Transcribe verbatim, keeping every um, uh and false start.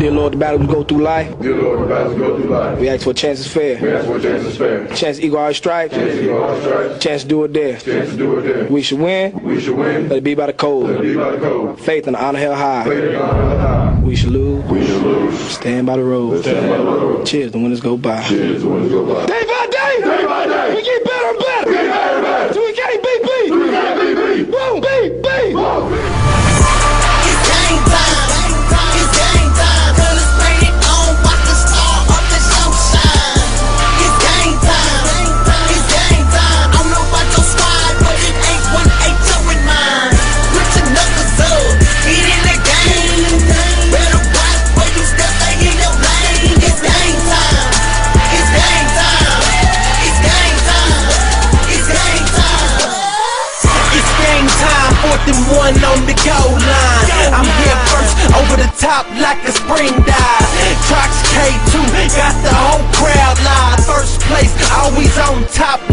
Dear Lord, the battles we go through life. Dear Lord, the battles we go through life. We ask for a chance is fair. We ask for a chance is fair. Chance to equal our stripes. Chance to equal our stripes. Chance to do it there. Chance to do it there. We should win. We should win. Let it be by the code. Let it be by the code. Faith and honor held high. Faith and honor held high. We should lose. We should lose. Stand by the road. Stand by the road. Cheers, the winners go by. Cheers, the winners go by. Day by day. Day by day. We get better and better. We get better and better. Till we can't beat beat. Till we can't beat beat. Boom, beat, beat. Boom, beat. It's game time. It's game time. Colors painted on. Watch the star up the show shine. It's game time. It's game time. I don't know about your squad, but it ain't one eight two in mine. Put your knuckles up. Get in the game. Better watch where you step. Stay in your lane. It's game time. It's game time. It's game time. It's game time. It's game time, fourth and one on the goal line. I'm here first, over the top like a spring dive. Trox K two, got the whole crowd live. First place, always on top